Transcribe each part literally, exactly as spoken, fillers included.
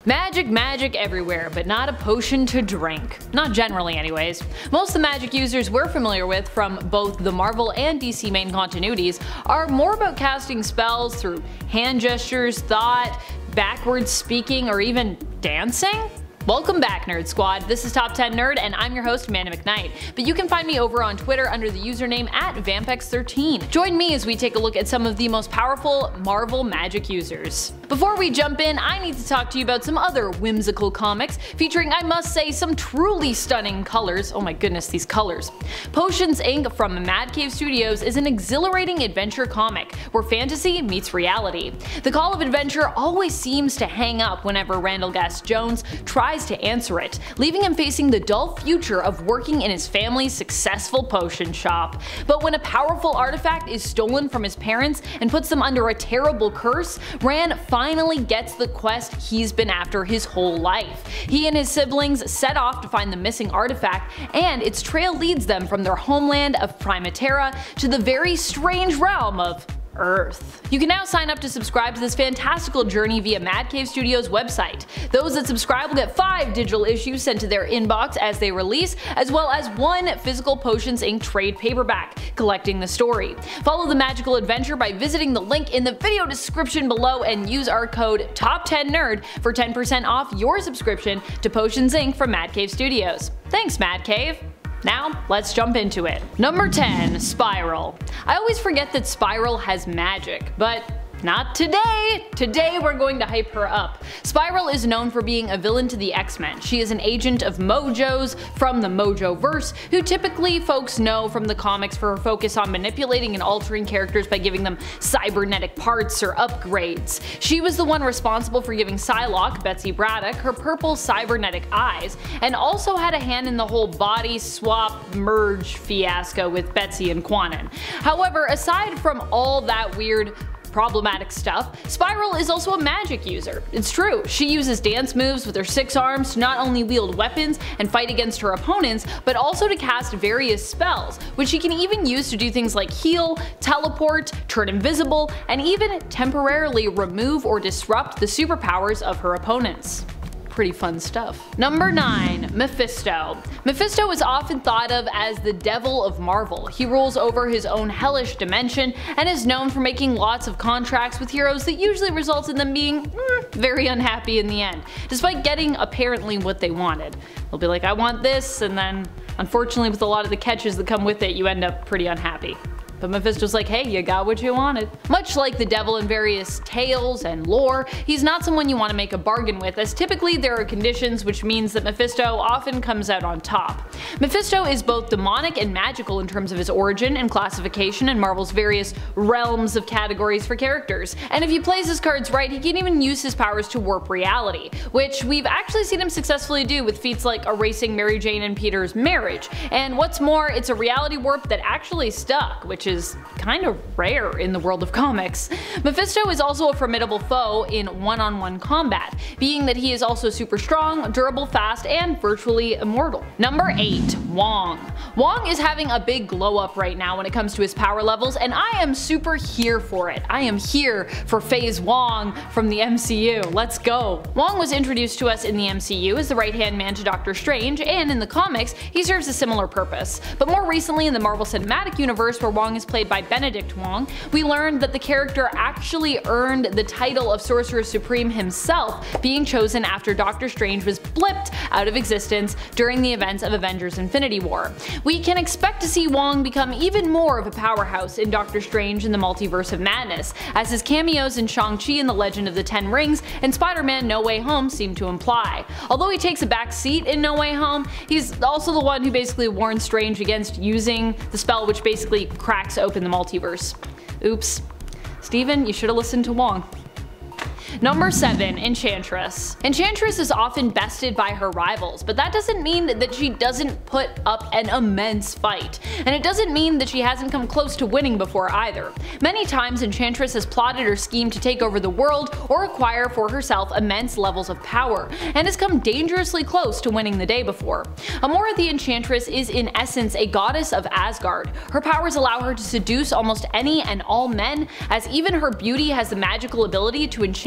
Magic, magic everywhere, but not a potion to drink. Not generally anyways. Most of the magic users we're familiar with from both the Marvel and D C main continuities are more about casting spells through hand gestures, thought, backwards speaking, or even dancing? Welcome back, Nerd Squad. This is Top ten Nerd, and I'm your host, Amanda McKnight. But you can find me over on Twitter under the username at Vampex thirteen. Join me as we take a look at some of the most powerful Marvel magic users. Before we jump in, I need to talk to you about some other whimsical comics featuring, I must say, some truly stunning colors. Oh my goodness, these colors. Potions Incorporated from Mad Cave Studios is an exhilarating adventure comic where fantasy meets reality. The call of adventure always seems to hang up whenever Randall Gast Jones tries to answer it, leaving him facing the dull future of working in his family's successful potion shop. But when a powerful artifact is stolen from his parents and puts them under a terrible curse, Rand finally gets the quest he's been after his whole life. He and his siblings set off to find the missing artifact, and its trail leads them from their homeland of Primaterra to the very strange realm of Earth. You can now sign up to subscribe to this fantastical journey via Mad Cave Studios website. Those that subscribe will get five digital issues sent to their inbox as they release, as well as one physical Potions Incorporated trade paperback, collecting the story. Follow the magical adventure by visiting the link in the video description below and use our code Top ten Nerd for ten percent off your subscription to Potions Incorporated from Mad Cave Studios. Thanks, Mad Cave! Now, let's jump into it. Number ten. Spiral. I always forget that Spiral has magic, but not today! Today we're going to hype her up. Spiral is known for being a villain to the X-Men. She is an agent of Mojo's from the Mojoverse, who typically folks know from the comics for her focus on manipulating and altering characters by giving them cybernetic parts or upgrades. She was the one responsible for giving Psylocke, Betsy Braddock, her purple cybernetic eyes, and also had a hand in the whole body swap merge fiasco with Betsy and Quanon. However, aside from all that weird problematic stuff, Spiral is also a magic user. It's true, she uses dance moves with her six arms to not only wield weapons and fight against her opponents, but also to cast various spells, which she can even use to do things like heal, teleport, turn invisible, and even temporarily remove or disrupt the superpowers of her opponents. Pretty fun stuff. Number nine. Mephisto. Mephisto is often thought of as the devil of Marvel. He rules over his own hellish dimension and is known for making lots of contracts with heroes that usually result in them being mm, very unhappy in the end, despite getting apparently what they wanted. They'll be like, I want this, and then unfortunately with a lot of the catches that come with it, you end up pretty unhappy. But Mephisto's like, hey, you got what you wanted. Much like the devil in various tales and lore, he's not someone you want to make a bargain with, as typically there are conditions, which means that Mephisto often comes out on top. Mephisto is both demonic and magical in terms of his origin and classification in Marvel's various realms of categories for characters, and if he plays his cards right, he can even use his powers to warp reality, which we've actually seen him successfully do with feats like erasing Mary Jane and Peter's marriage, and what's more, it's a reality warp that actually stuck, which is kind of rare in the world of comics. Mephisto is also a formidable foe in one-on-one combat, being that he is also super strong, durable, fast, and virtually immortal. Number eight. Wong. Wong is having a big glow up right now when it comes to his power levels, and I am super here for it. I am here for Phase Wong from the M C U. Let's go. Wong was introduced to us in the M C U as the right-hand man to Doctor Strange, and in the comics, he serves a similar purpose. But more recently in the Marvel Cinematic Universe, where Wong is played by Benedict Wong, we learned that the character actually earned the title of Sorcerer Supreme himself, being chosen after Doctor Strange was blipped out of existence during the events of Avengers Infinity War. We can expect to see Wong become even more of a powerhouse in Doctor Strange in the Multiverse of Madness, as his cameos in Shang-Chi and the Legend of the Ten Rings and Spider-Man No Way Home seem to imply. Although he takes a back seat in No Way Home, he's also the one who basically warns Strange against using the spell which basically cracks open the multiverse. Oops. Steven, you should have listened to Wong. Number seven. Enchantress. Enchantress is often bested by her rivals, but that doesn't mean that she doesn't put up an immense fight. And it doesn't mean that she hasn't come close to winning before either. Many times Enchantress has plotted or schemed to take over the world or acquire for herself immense levels of power, and has come dangerously close to winning the day before. Amora the Enchantress is in essence a goddess of Asgard. Her powers allow her to seduce almost any and all men, as even her beauty has the magical ability to enchant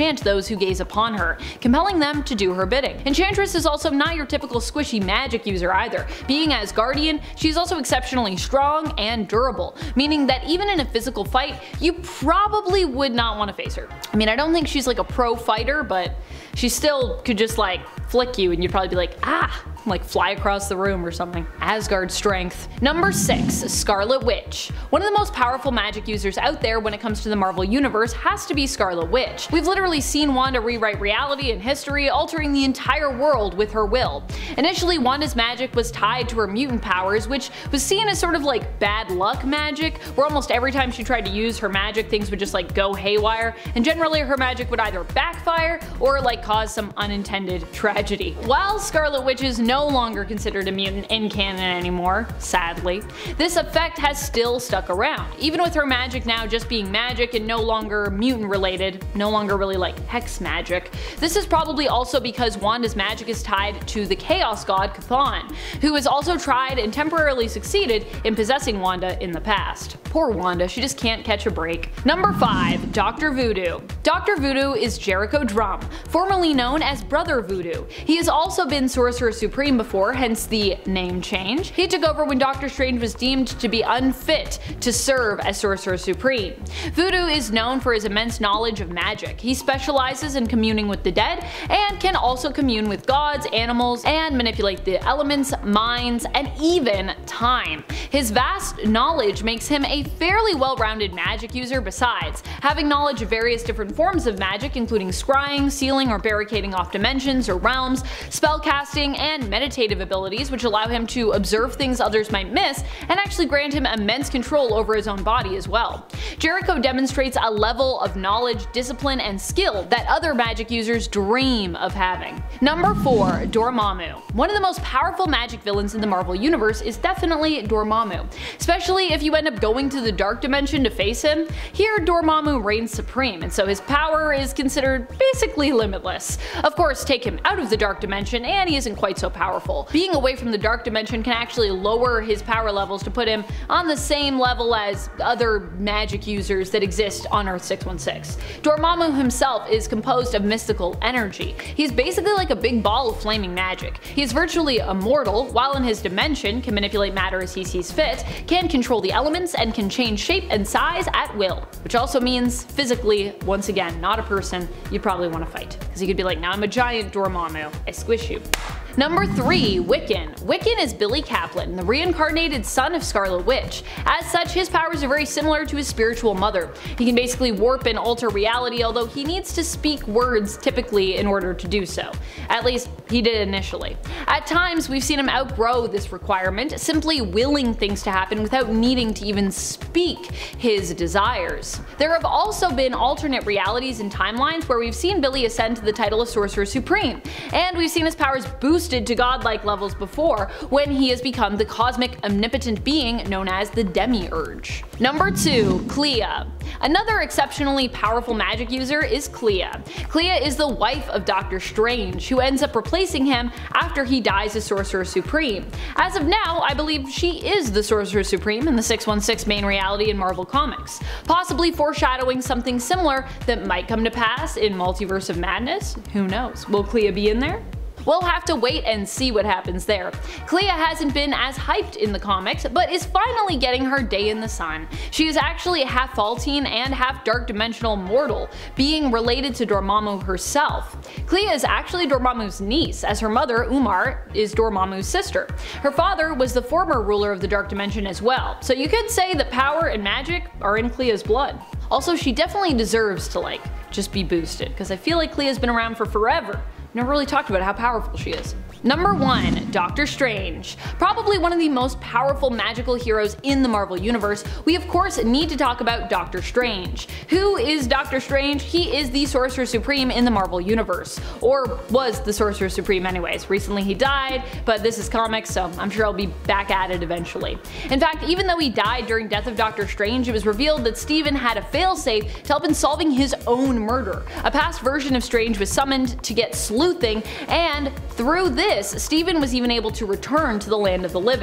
enchant those who gaze upon her, compelling them to do her bidding. Enchantress is also not your typical squishy magic user either. Being Asgardian, she's also exceptionally strong and durable, meaning that even in a physical fight, you probably would not want to face her. I mean, I don't think she's like a pro fighter, but she still could just like flick you and you'd probably be like, ah, like fly across the room or something. Asgard strength. Number six, Scarlet Witch. One of the most powerful magic users out there when it comes to the Marvel Universe has to be Scarlet Witch. We've literally seen Wanda rewrite reality and history, altering the entire world with her will. Initially, Wanda's magic was tied to her mutant powers, which was seen as sort of like bad luck magic, where almost every time she tried to use her magic, things would just like go haywire, and generally her magic would either backfire or like cause some unintended tragedy. While Scarlet Witch is no longer considered a mutant in canon anymore, sadly, this effect has still stuck around, even with her magic now just being magic and no longer mutant related, no longer really like hex magic. This is probably also because Wanda's magic is tied to the Chaos God Chthon, who has also tried and temporarily succeeded in possessing Wanda in the past. Poor Wanda, she just can't catch a break. Number five, Doctor Voodoo. Doctor Voodoo is Jericho Drumm, formerly known as Brother Voodoo. He has also been Sorcerer Supreme before, hence the name change. He took over when Doctor Strange was deemed to be unfit to serve as Sorcerer Supreme. Voodoo is known for his immense knowledge of magic. He specializes in communing with the dead and can also commune with gods, animals, and manipulate the elements, minds, and even time. His vast knowledge makes him a fairly well-rounded magic user besides, having knowledge of various different forms of magic including scrying, sealing or barricading off dimensions or realms, spellcasting, and meditative abilities which allow him to observe things others might miss and actually grant him immense control over his own body as well. Jericho demonstrates a level of knowledge, discipline, and skill that other magic users dream of having. Number four, Dormammu. One of the most powerful magic villains in the Marvel Universe is definitely Dormammu, especially if you end up going to the Dark Dimension to face him. Here Dormammu reigns supreme, and so his power is considered basically limitless. Of course, take him out of the Dark Dimension and he isn't quite so powerful. Being away from the Dark Dimension can actually lower his power levels to put him on the same level as other magic users that exist on Earth six one six. Dormammu himself is composed of mystical energy. He's basically like a big ball of flaming magic. He is virtually immortal, while in his dimension can manipulate matter as he sees fit, can control the elements, and can change shape and size at will. Which also means physically, once again, not a person you'd probably want to fight. Because you could be like, now I'm a giant Dormammu, I squish you. Number three, Wiccan. Wiccan is Billy Kaplan, the reincarnated son of Scarlet Witch. As such, his powers are very similar to his spiritual mother. He can basically warp and alter reality, although he needs to speak words typically in order to do so. At least, he did initially. At times, we've seen him outgrow this requirement, simply willing things to happen without needing to even speak his desires. There have also been alternate realities and timelines where we've seen Billy ascend to the title of Sorcerer Supreme, and we've seen his powers boosted to godlike levels before when he has become the cosmic omnipotent being known as the Demiurge. Number two, Clea. Another exceptionally powerful magic user is Clea. Clea is the wife of Doctor Strange, who ends up replacing him after he dies as Sorcerer Supreme. As of now, I believe she is the Sorcerer Supreme in the six one six main reality in Marvel Comics, possibly foreshadowing something similar that might come to pass in Multiverse of Madness. Who knows? Will Clea be in there? We'll have to wait and see what happens there. Clea hasn't been as hyped in the comics, but is finally getting her day in the sun. She is actually half Faultine and half Dark Dimensional mortal, being related to Dormammu herself. Clea is actually Dormammu's niece, as her mother, Umar, is Dormammu's sister. Her father was the former ruler of the Dark Dimension as well, so you could say that power and magic are in Clea's blood. Also, she definitely deserves to like, just be boosted, because I feel like Clea's been around for forever. Never really talked about how powerful she is. Number one, Doctor Strange. Probably one of the most powerful magical heroes in the Marvel Universe, we of course need to talk about Doctor Strange. Who is Doctor Strange? He is the Sorcerer Supreme in the Marvel Universe. Or was the Sorcerer Supreme anyways. Recently he died, but this is comics, so I'm sure I'll be back at it eventually. In fact, even though he died during Death of Doctor Strange, it was revealed that Stephen had a failsafe to help in solving his own murder. A past version of Strange was summoned to get sleuthing, and through this, Stephen was even able to return to the land of the living.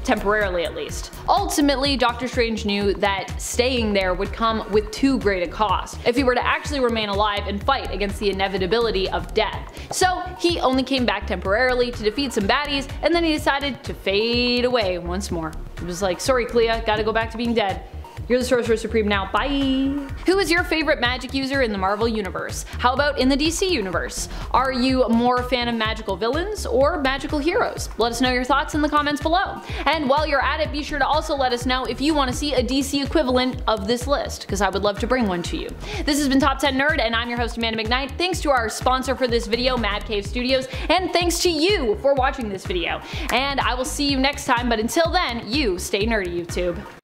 temporarily at least. Ultimately, Doctor Strange knew that staying there would come with too great a cost if he were to actually remain alive and fight against the inevitability of death. So he only came back temporarily to defeat some baddies, and then he decided to fade away once more. It was like, sorry Clea, gotta go back to being dead. You're the Sorcerer Supreme now, bye! Who is your favorite magic user in the Marvel Universe? How about in the D C Universe? Are you more a fan of magical villains or magical heroes? Let us know your thoughts in the comments below. And while you're at it, be sure to also let us know if you want to see a D C equivalent of this list, because I would love to bring one to you. This has been Top ten Nerd, and I'm your host Amanda McKnight. Thanks to our sponsor for this video, Mad Cave Studios, and thanks to you for watching this video. And I will see you next time, but until then, you stay nerdy, YouTube.